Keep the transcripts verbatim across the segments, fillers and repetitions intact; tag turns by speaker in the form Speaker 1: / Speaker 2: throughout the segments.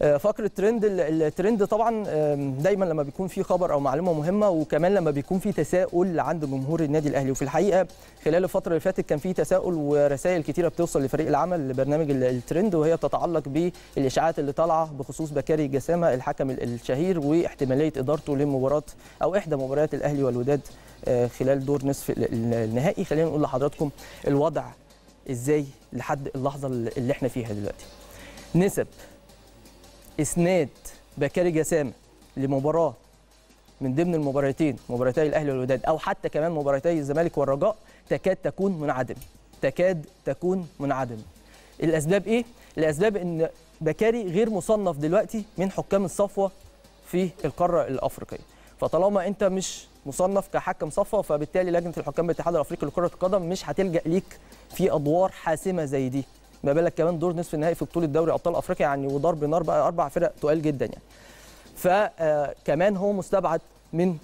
Speaker 1: فقره ترند. الترند طبعا دايما لما بيكون في خبر او معلومه مهمه، وكمان لما بيكون في تساؤل عند جمهور النادي الاهلي. وفي الحقيقه خلال الفتره اللي فاتت كان في تساؤل ورسائل كتيره بتوصل لفريق العمل لبرنامج الترند، وهي بتتعلق بالاشاعات اللي طالعه بخصوص بكاري جسامه الحكم الشهير واحتماليه ادارته لمباراه او احدى مباريات الاهلي والوداد خلال دور نصف النهائي. خلينا نقول لحضراتكم الوضع ازاي لحد اللحظه اللي احنا فيها دلوقتي. نسب اسناد بكاري جسامه لمباراه من ضمن المباراتين، مباراتي الاهلي والوداد او حتى كمان مباراتي الزمالك والرجاء، تكاد تكون منعدم تكاد تكون منعدم. الاسباب ايه؟ الاسباب ان بكاري غير مصنف دلوقتي من حكام الصفوه في القاره الافريقيه. فطالما انت مش مصنف كحكم صفوه، فبالتالي لجنه الحكام بالاتحاد الافريقي لكره القدم مش هتلجا ليك في ادوار حاسمه زي دي، ما بالك كمان دور نصف النهائي في بطوله دوري ابطال افريقيا يعني، وضرب نار بقى اربع فرق تقال جدا يعني. فكمان هو مستبعد من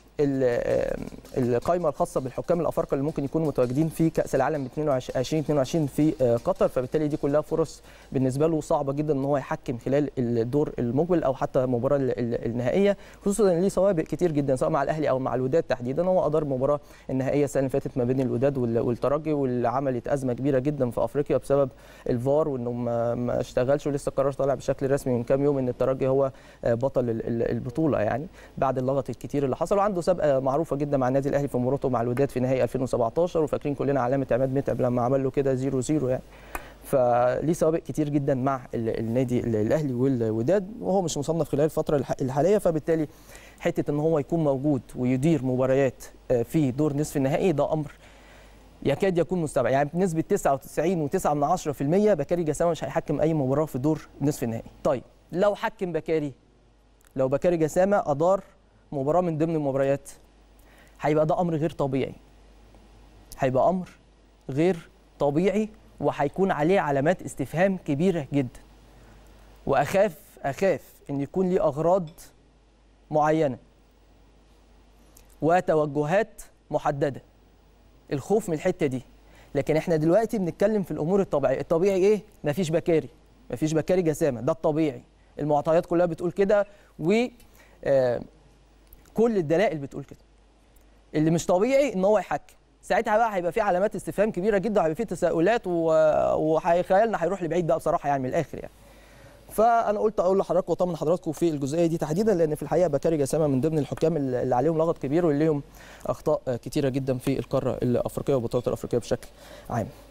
Speaker 1: القائمه الخاصه بالحكام الافارقه اللي ممكن يكونوا متواجدين في كاس العالم ألفين واثنين وعشرين في قطر، فبالتالي دي كلها فرص بالنسبه له صعبه جدا ان هو يحكم خلال الدور المقبل او حتى المباراه النهائيه، خصوصا ان ليه سوابق كتير جدا سواء مع الاهلي او مع الوداد تحديدا. هو ادار المباراه النهائيه السنه اللي فاتت ما بين الوداد والترجي، واللي عملت ازمه كبيره جدا في افريقيا بسبب الفار وانه ما اشتغلش، ولسه القرار طالع بشكل رسمي من كام يوم ان الترجي هو بطل البطوله يعني بعد اللغط الكتير اللي حصل. وعنده سابقه معروفه جدا مع النادي الاهلي في مباراته مع الوداد في نهائي ألفين وسبعتاشر، وفاكرين كلنا علامه عماد متعب لما عمل له كده صفر صفر يعني. فليه سوابق كتير جدا مع النادي الاهلي والوداد، وهو مش مصنف خلال الفتره الحاليه، فبالتالي حته ان هو يكون موجود ويدير مباريات في دور نصف النهائي ده امر يكاد يكون مستبعد يعني بنسبه تسعة وتسعين وتسعة من عشرة في المية. بكاري جسامه مش هيحكم اي مباراه في دور نصف النهائي. طيب لو حكم بكاري لو بكاري جسامه ادار مباراه من ضمن المباريات، هيبقى ده امر غير طبيعي هيبقى امر غير طبيعي وهيكون عليه علامات استفهام كبيره جدا. واخاف اخاف ان يكون ليه اغراض معينه وتوجهات محدده، الخوف من الحته دي. لكن احنا دلوقتي بنتكلم في الامور الطبيعيه. الطبيعي ايه؟ مفيش بكاري مفيش بكاري جسامه، ده الطبيعي، المعطيات كلها بتقول كده، و آه كل الدلائل بتقول كده. اللي مش طبيعي ان هو يحكم، ساعتها بقى هيبقى في علامات استفهام كبيره جدا، وهيبقى في تساؤلات، وهيخيلنا هيروح لبعيد بقى بصراحه يعني من الاخر يعني. فانا قلت اقول لحضراتكم واطمن حضراتكم في الجزئيه دي تحديدا، لان في الحقيقه بكاري جسامه من ضمن الحكام اللي عليهم لغط كبير واللي ليهم اخطاء كتيره جدا في القاره الافريقيه والبطولات الافريقيه بشكل عام.